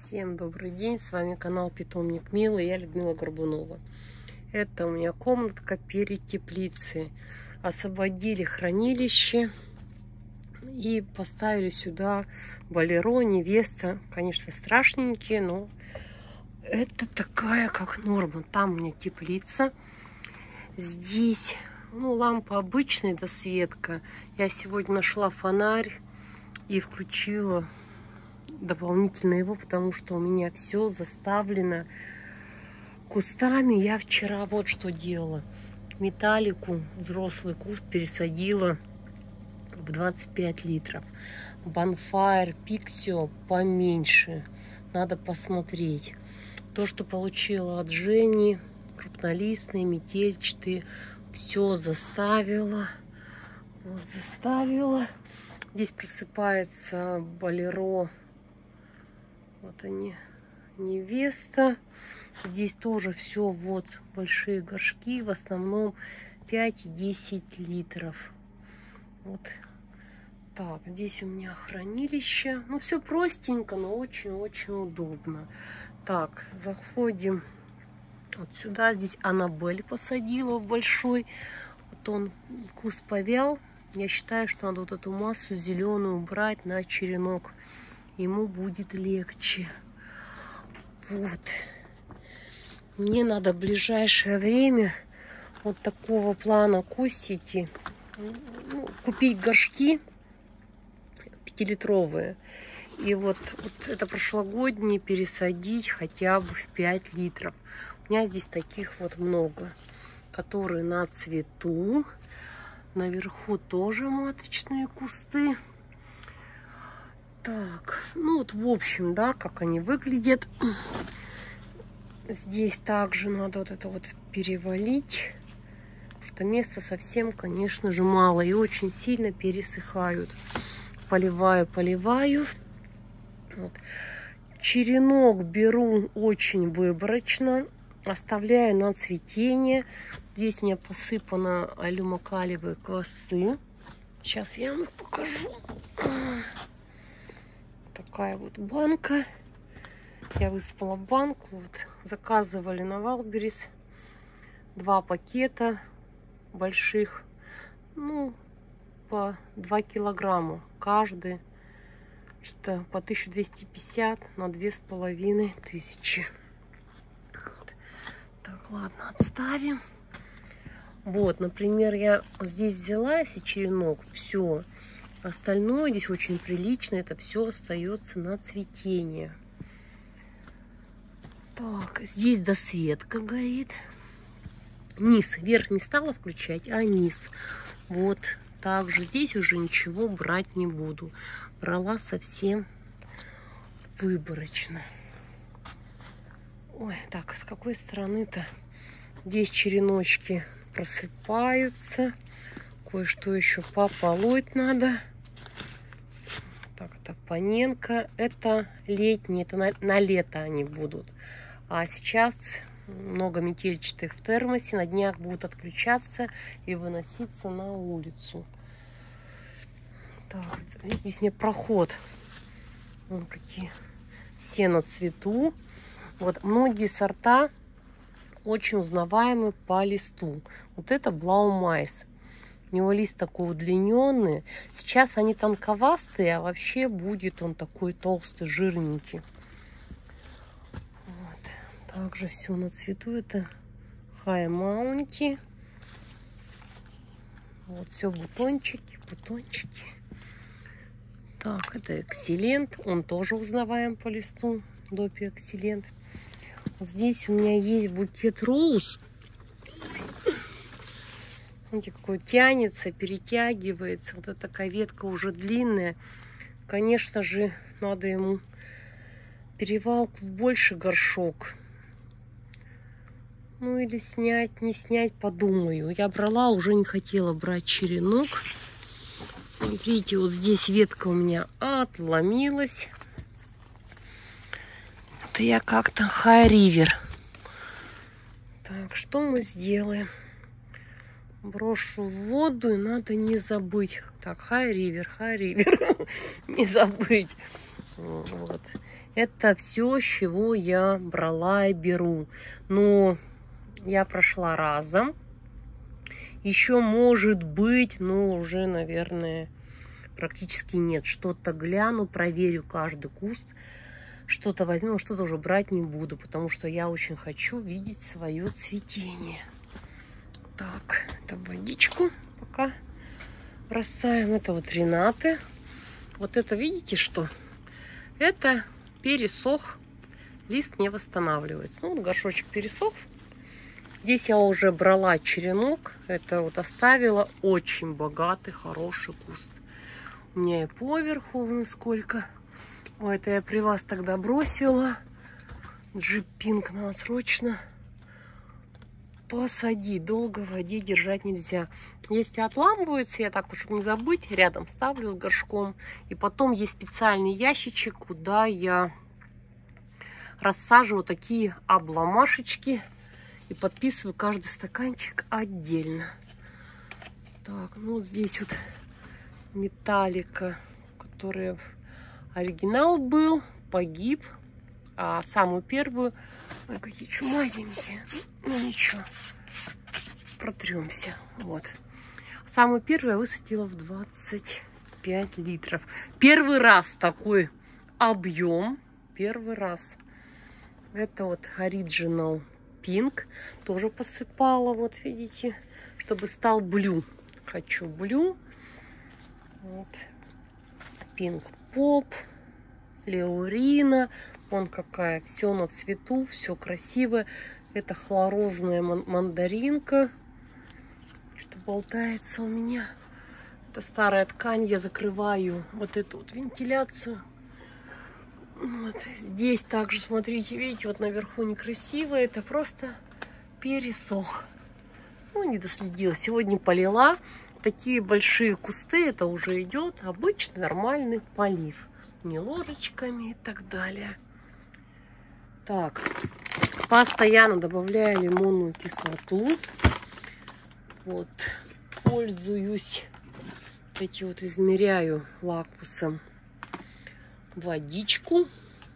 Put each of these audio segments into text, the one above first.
Всем добрый день, с вами канал Питомник Милы, я Людмила Горбунова. Это у меня комнатка перед теплицей. Освободили хранилище и поставили сюда болеро, невеста. Конечно, страшненькие, но это такая как норма. Там у меня теплица. Здесь лампа обычная, досветка. Я сегодня нашла фонарь и включила дополнительно его, потому что у меня все заставлено кустами. Я вчера вот что делала. Металлику, взрослый куст, пересадила в 25 литров. Bonfire, Pixio поменьше. Надо посмотреть. То, что получила от Жени, крупнолистные, метельчатые, все заставила. Вот заставила. Здесь просыпается болеро. Вот они, невеста. Здесь тоже все вот большие горшки, в основном 5 и 10 литров. Вот так, здесь у меня хранилище. Ну, все простенько, но очень-очень удобно. Так, заходим вот сюда. Здесь Аннабель посадила в большой. Вот он, куст повял. Я считаю, что надо вот эту массу зеленую убрать на черенок. Ему будет легче. Вот. Мне надо в ближайшее время вот такого плана кустики. Купить горшки 5-литровые. И вот это прошлогодние пересадить хотя бы в 5 литров. У меня здесь таких вот много. Которые на цвету. Наверху тоже маточные кусты. Так, ну вот в общем, да, как они выглядят. Здесь также надо вот это вот перевалить, потому что места совсем, конечно же, мало и очень сильно пересыхают. Поливаю. Вот. Черенок беру очень выборочно, оставляю на цветение. Здесь у меня посыпано алюмокалиевые квасы. Сейчас я вам их покажу. Такая вот банка. Я высыпала банку. Вот, заказывали на Валберис 2 пакета больших. Ну, по 2 килограмма каждый. Что по 1250 на 2500. Вот. Так, ладно, отставим. Вот, например, я здесь взяла, если черенок, все. Остальное здесь очень прилично, это все остается на цветение. Так, здесь досветка горит. Низ, верх не стала включать, а низ. Вот, также здесь уже ничего брать не буду. Брала совсем выборочно. Ой, так, с какой стороны-то? Здесь череночки просыпаются. Кое-что еще пополоть надо. Так, это паненка. Это летние, это на лето они будут. А сейчас много метельчатых в термосе. На днях будут отключаться и выноситься на улицу. Так, здесь мне проход. Вон какие. Все на цвету. Вот многие сорта очень узнаваемы по листу. Вот это Блаумайс. У него лист такой удлиненный. Сейчас они тонковастые, а вообще будет он такой толстый, жирненький. Вот. Также все на цвету. Это Хай Маунти. Вот все бутончики. Так, это Экселент. Он тоже узнаваем по листу. Допи Экселент. Вот здесь у меня есть букет роуз. Смотрите, какой тянется, перетягивается. Вот эта такая ветка уже длинная. Конечно же, надо ему перевалку в больший горшок. Ну или снять, не снять, подумаю. Я брала, уже не хотела брать черенок. Смотрите, вот здесь ветка у меня отломилась. Это я как-то Хай Ривер. Так, что мы сделаем? Брошу в воду, и надо не забыть. Так, Хай Ривер. Не забыть. Вот. Это все, с чего я брала и беру. Но я прошла разом. Еще может быть, но уже, наверное, практически нет. Что-то гляну, проверю каждый куст. Что-то возьму, что-то уже брать не буду, потому что я очень хочу видеть свое цветение. Так, это водичку пока бросаем. Это вот Ренаты. Вот это видите что? Это пересох. Лист не восстанавливается. Ну, вот горшочек пересох. Здесь я уже брала черенок. Это вот оставила. Очень богатый, хороший куст. У меня и поверху сколько. Ой, это я при вас тогда бросила. Джиппинг надо срочно посадить. Долго в воде держать нельзя. Если отламывается, я так, чтобы не забыть, рядом ставлю с горшком. И потом есть специальный ящичек, куда я рассаживаю такие обломашечки. И подписываю каждый стаканчик отдельно. Так, ну вот здесь вот металлика, которая... Оригинал был, погиб, а самую первую, ой, какие чумазенькие, ну ничего, протремся, вот. Самую первую я высадила в 25 литров. Первый раз такой объем, первый раз. Это вот Original Pink, тоже посыпала, вот видите, чтобы стал блю. Хочу блю, вот. Pink Поп, Леорина, вон какая, все на цвету, все красивое. Это хлорозная мандаринка, что болтается у меня. Это старая ткань, я закрываю вот эту вот вентиляцию. Вот здесь также, смотрите, видите, вот наверху некрасиво, это просто пересох. Ну, не доследила, сегодня полила. Такие большие кусты, это уже идет обычный нормальный полив. Не ложечками и так далее. Так, постоянно добавляю лимонную кислоту. Вот, пользуюсь, вот эти вот измеряю лакмусом водичку.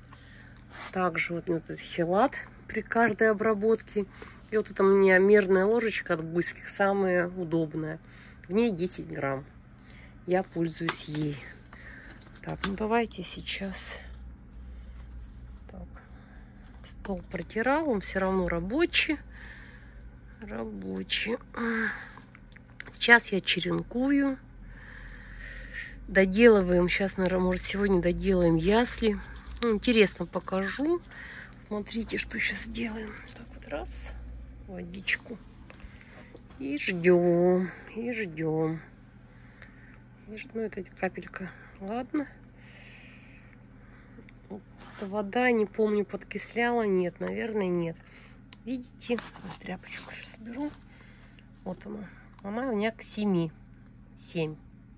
Также вот этот хелат при каждой обработке. И вот эта у меня мерная ложечка от Буйских, самая удобная. В ней 10 грамм. Я пользуюсь ей. Так, ну давайте сейчас. Так. Стол протирал, он все равно рабочий. Рабочий. Сейчас я черенкую. Доделываем. Сейчас, наверное, может, сегодня доделаем ясли. Ну, интересно покажу. Смотрите, что сейчас делаем. Так вот, раз. Водичку. И ждем, и ждем. Ну, это капелька. Ладно. Вот вода, не помню, подкисляла. Нет, наверное, нет. Видите? Тряпочку сейчас соберу. Вот она. Она у меня к 7. 7.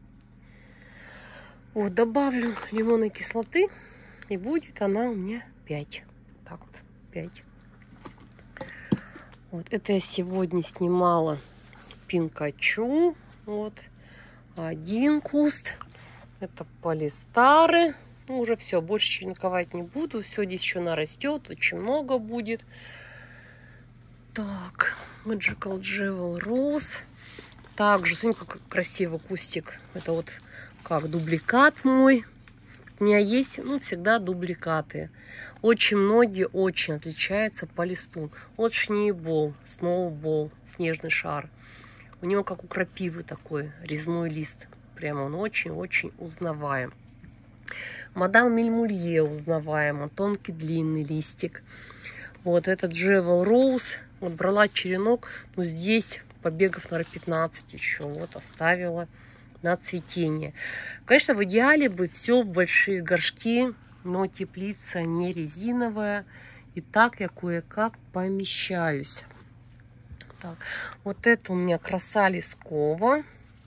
Вот, добавлю лимонной кислоты. И будет она у меня 5. Так вот, 5. Вот это я сегодня снимала пинкачу. Вот один куст. Это полистары. Ну, уже все, больше черенковать не буду. Все здесь еще нарастет. Очень много будет. Так, Magical Jewel Rose. Также, смотрите, какой красивый кустик. Это вот как дубликат мой. У меня есть, ну, всегда дубликаты. Очень многие очень отличаются по листу. Вот шнейбол, сноубол, снежный шар. У него как у крапивы такой резной лист. Прямо он очень-очень узнаваем. Мадам Мельмулье узнаваемо. Тонкий длинный листик. Вот этот Jewel Rose. Вот брала черенок. Но здесь побегов, наверное, 15 еще. Вот оставила на цветение. Конечно, в идеале бы все в большие горшки. Но теплица не резиновая. И так я кое-как помещаюсь. Так, вот это у меня краса лескова.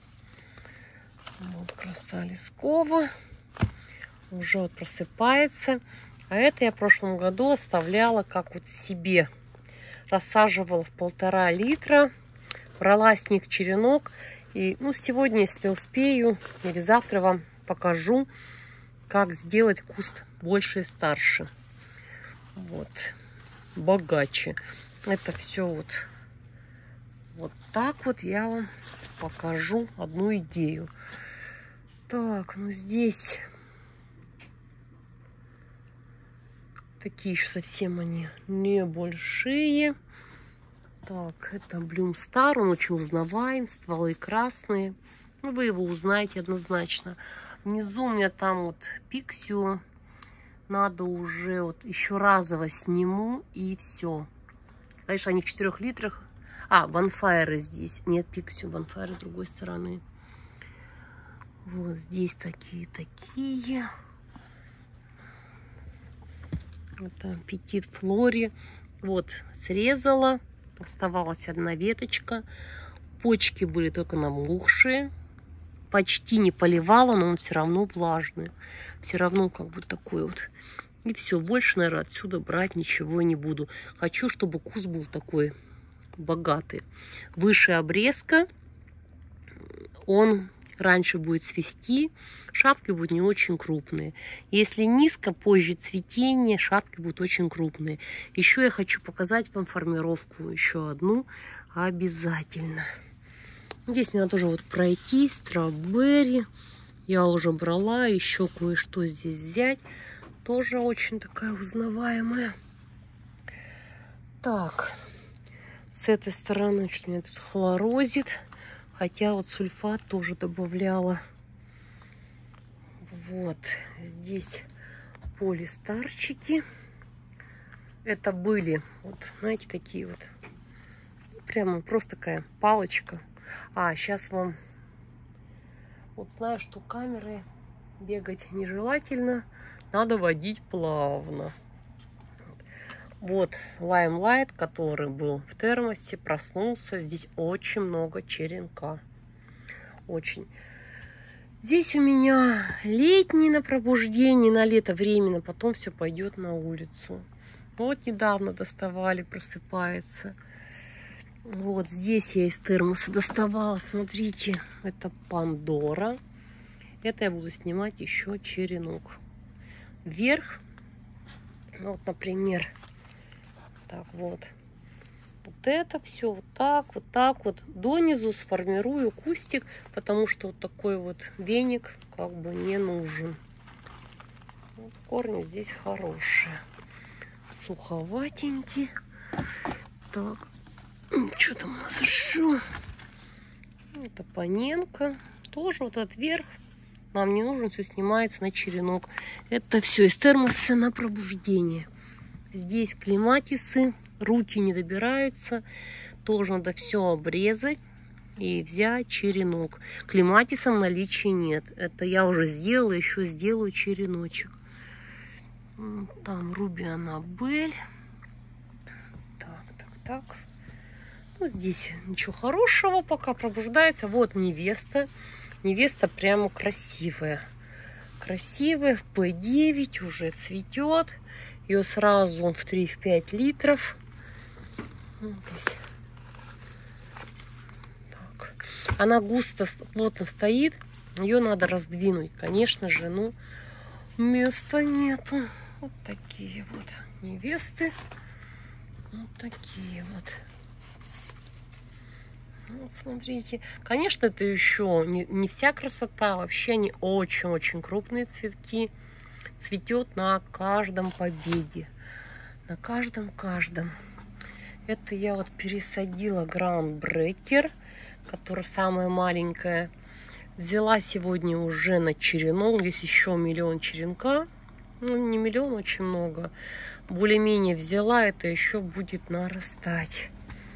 Вот краса лескова. Уже вот просыпается. А это я в прошлом году оставляла как вот себе. Рассаживала в 1,5 литра. Брала с них черенок. И ну, сегодня, если успею, или завтра вам покажу, как сделать куст больше и старше. Вот. Богаче. Это все вот так вот я вам покажу одну идею. Так, ну здесь такие еще совсем они небольшие. Так, это Bloom Star, он очень узнаваем, стволы красные. Ну, вы его узнаете однозначно. Внизу у меня там вот Пиксио. Надо уже вот еще разово сниму и все. Конечно, они в 4 литрах. А, Bonfire здесь. Нет, Пиксио, Bonfire с другой стороны. Вот здесь такие. Это Petit Flori. Вот, срезала. Оставалась одна веточка. Почки были только намокшие. Почти не поливала, но он все равно влажный. Все равно как бы такой вот. И все, больше, наверное, отсюда брать ничего не буду. Хочу, чтобы куст был такой богатый. Выше обрезка. Он раньше будет цвести. Шапки будут не очень крупные. Если низко, позже цветение, шапки будут очень крупные. Еще я хочу показать вам формировку. Еще одну обязательно. Здесь мне надо тоже вот пройти. Стrawberry. Я уже брала. Еще кое-что здесь взять. Тоже очень такая узнаваемая. Так. С этой стороны что меня тут хлорозит. Хотя вот сульфат тоже добавляла. Вот. Здесь полистарчики. Это были, вот, знаете, такие вот. Прямо просто такая палочка. А, сейчас вам... Вот знаю, что камерой бегать нежелательно. Надо водить плавно. Вот Limelight, который был в термосе, проснулся. Здесь очень много черенка. Очень. Здесь у меня летний на пробуждение, на лето временно. Потом все пойдет на улицу. Вот недавно доставали, просыпается. Вот здесь я из термоса доставала. Смотрите, это Пандора. Это я буду снимать еще черенок. Вверх. Вот, например... Так, вот. Вот это все вот так вот. Донизу сформирую кустик, потому что вот такой вот веник как бы не нужен. Вот корни здесь хорошие. Суховатенькие. Так. Что там у нас еще? Это Паненко. Тоже вот этот верх. Нам не нужен, все снимается на черенок. Это все из термоса на пробуждение. Здесь клематисы, руки не добираются. Тоже надо все обрезать и взять черенок. Клематиса в наличии нет. Это я уже сделала, еще сделаю череночек. Там Руби Аннабель. Так. Ну, здесь ничего хорошего, пока пробуждается. Вот невеста. Невеста прямо красивая. Красивая, в P9 уже цветет. Ее сразу в 3-5 литров. Вот здесь. Так. Она густо, плотно стоит. Ее надо раздвинуть, конечно же. Ну, места нету. Вот такие вот невесты. Вот такие вот. Вот смотрите. Конечно, это еще не вся красота. Вообще они очень-очень крупные цветки. Цветет на каждом побеге. На каждом. Это я вот пересадила Groundbreaker, которая самая маленькая. Взяла сегодня уже на черенок. Здесь еще миллион черенка. Ну, не миллион, очень много. Более-менее взяла. Это еще будет нарастать.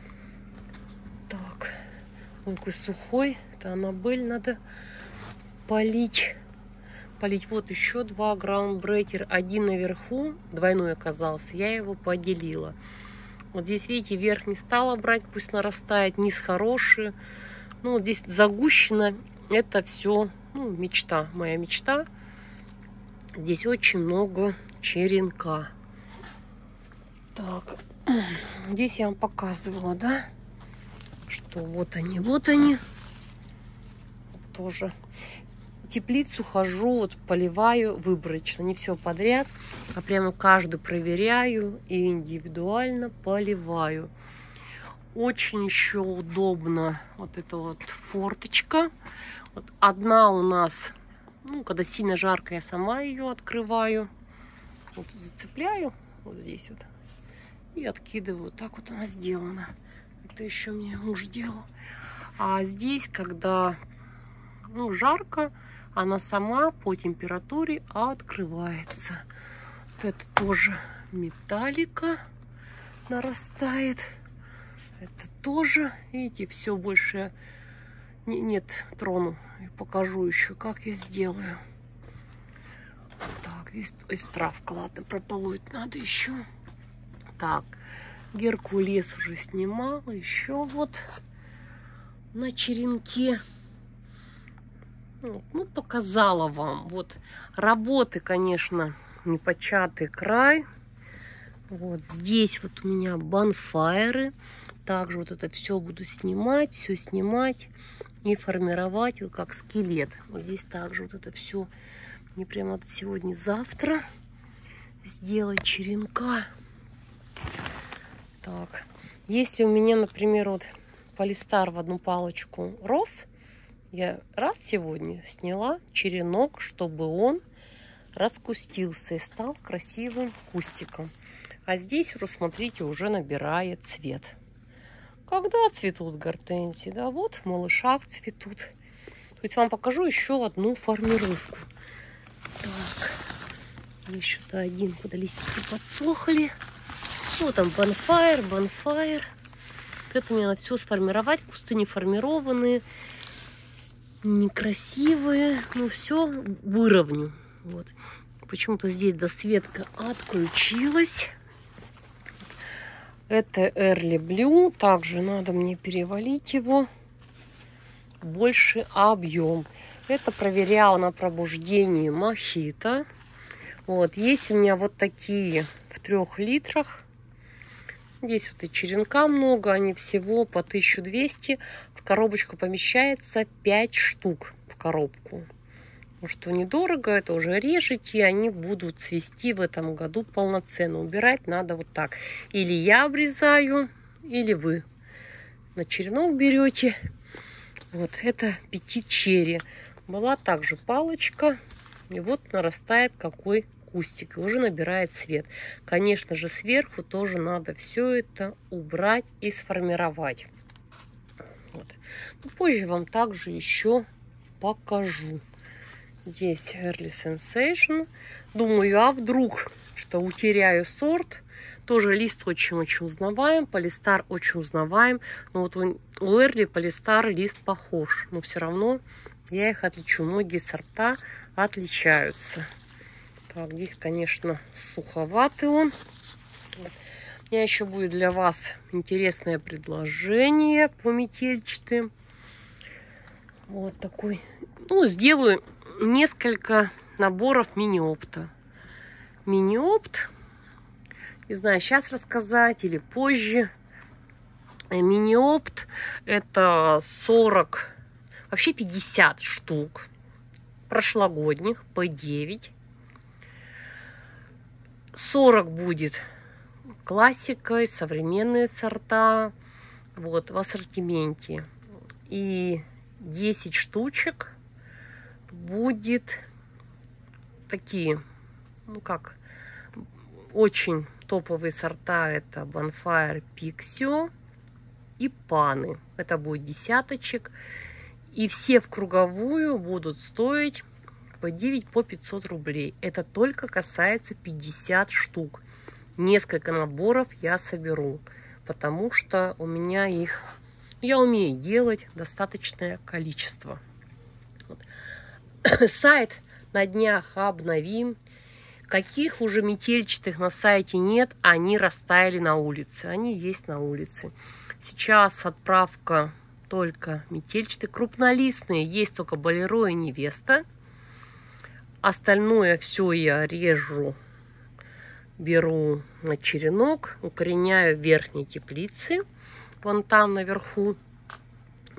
Так. Он такой сухой. Это Аннабель надо полить. Вот еще 2 Groundbreaker. Один наверху, двойной оказался. Я его поделила. Вот здесь, видите, верх не стала брать, пусть нарастает. Низ хороший. Ну, вот здесь загущено. Это все, ну, мечта. Моя мечта. Здесь очень много черенка. Так. Здесь я вам показывала, да? Что вот они. Тоже. теплицу хожу, вот поливаю выборочно, не все подряд, а прямо каждую проверяю и индивидуально поливаю. Очень еще удобно вот эта вот форточка. Вот одна у нас, ну, когда сильно жарко, я сама ее открываю. Вот зацепляю вот здесь вот и откидываю. Так вот она сделана. Это еще мне муж делал. А здесь, когда, ну, жарко, она сама по температуре открывается. Вот это тоже металлика нарастает. Это тоже, видите, все больше нет, трону. И покажу еще, как я сделаю. Так, здесь травка, ладно, прополоть надо еще. Так, Геркулес уже снимала, еще вот на черенке. Ну, показала вам. Вот работы, конечно, непочатый край. Вот здесь вот у меня бонфайры. Также вот это все буду снимать, и формировать вот как скелет. Вот здесь также вот это все мне прямо от сегодня-завтра сделать черенка. Так, если у меня, например, вот полистар в одну палочку рос, я раз сегодня сняла черенок, чтобы он раскустился и стал красивым кустиком. А здесь уже, смотрите, уже набирает цвет. Когда цветут гортензии? Да, вот в малышах цветут. То есть вам покажу еще одну формировку. Так, еще-то один, куда листики подсохли. Вот там бонфайр. Вот это мне надо все сформировать. Кусты не формированные, некрасивые. Ну, все выровню. Вот. Почему-то здесь досветка отключилась. Это Early Blue. Также надо мне перевалить его. Больше объем. Это проверяла на пробуждении мохито. Вот. Есть у меня вот такие в 3 литрах. Здесь вот и черенка много. Они всего по 1200. В коробочку помещается 5 штук в коробку. Потому что недорого, это уже режете, они будут цвести в этом году полноценно. Убирать надо вот так. Или я обрезаю, или вы на черенок берете. Вот это Petit Cherry. Была также палочка. И вот нарастает какой кустик. И уже набирает цвет. Конечно же, сверху тоже надо все это убрать и сформировать. Вот. Но позже вам также еще покажу. Здесь Early Sensation. Думаю, а вдруг что утеряю сорт. Тоже лист очень-очень узнаваем. Полистар очень узнаваем. Но вот у Early полистар лист похож. Но все равно я их отличу. Многие сорта отличаются. Так, здесь, конечно, суховатый он. У меня еще будет для вас интересное предложение по метельчатым. Вот такой. Ну, сделаю несколько наборов мини-опта. Мини-опт. Не знаю, сейчас рассказать или позже. Мини-опт это 40, вообще 50 штук прошлогодних по 9. 40 будет классикой, современные сорта. Вот в ассортименте. И 10 штучек будет такие, ну как, очень топовые сорта. Это Bonfire, Pixio и Паны. Это будет десяточек. И все в круговую будут стоить по 9, по 500 рублей. Это только касается 50 штук. Несколько наборов я соберу, потому что у меня их, я умею делать достаточное количество. Вот. Сайт на днях обновим. Каких уже метельчатых на сайте нет, они растаяли на улице. Они есть на улице. Сейчас отправка только метельчатые. Крупнолистные есть только Болеро и Невеста. Остальное все я режу, беру на черенок, укореняю в верхней теплице. Вон там наверху.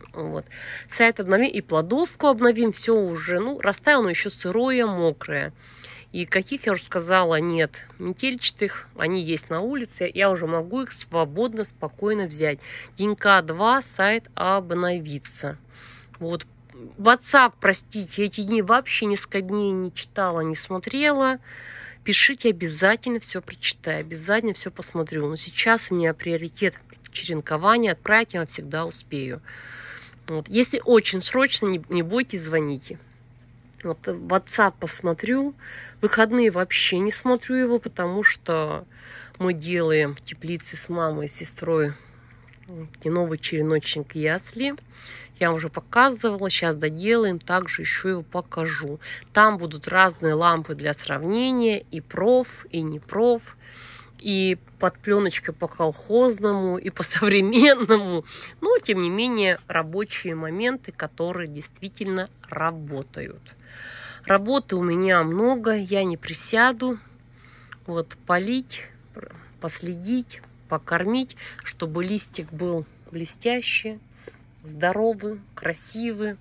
Вот. Сайт обновим и плодовку обновим. Все уже, ну, растаяло, но еще сырое, мокрое. И каких, я уже сказала, нет метельчатых, они есть на улице. Я уже могу их свободно, спокойно взять. Денька 2 сайт обновится. Вот. WhatsApp, простите, эти дни вообще несколько дней не читала, не смотрела. Пишите, обязательно все прочитаю, обязательно все посмотрю. Но сейчас у меня приоритет черенкования, отправить я вам всегда успею. Вот. Если очень срочно, не бойтесь, звоните. Вот WhatsApp посмотрю. Выходные вообще не смотрю его, потому что мы делаем в теплице с мамой и сестрой новый череночник ясли. Я уже показывала, сейчас доделаем, также еще его покажу. Там будут разные лампы для сравнения, и проф, и не проф, и под пленочкой по колхозному, и по современному. Но, тем не менее, рабочие моменты, которые действительно работают. Работы у меня много, я не присяду. Вот полить, последить, покормить, чтобы листик был блестящий, здоровый, красивый.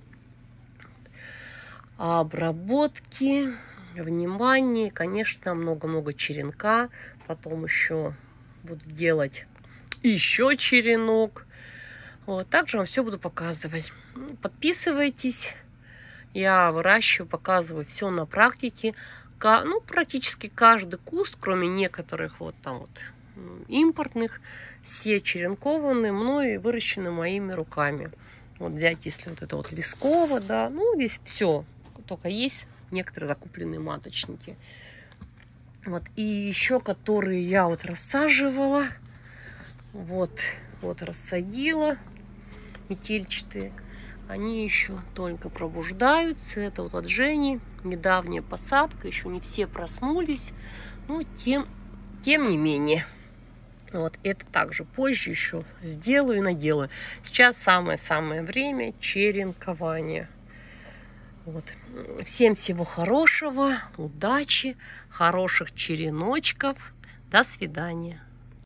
А обработки, внимание, конечно, много-много черенка. Потом еще буду делать еще черенок. Вот, также вам все буду показывать. Подписывайтесь. Я выращиваю, показываю все на практике. Ну, практически каждый куст, кроме некоторых вот там вот импортных, все черенкованные мной и выращены моими руками. Вот взять, если вот это вот лесково, да, ну, здесь все. Только есть некоторые закупленные маточники. Вот, и еще, которые я вот рассаживала, вот рассадила, метельчатые. Они еще только пробуждаются. Это вот от Жени недавняя посадка. Еще не все проснулись. Но тем не менее. Вот это также позже еще сделаю и наделаю. Сейчас самое-самое время черенкования. Вот. Всем всего хорошего, удачи, хороших череночков. До свидания.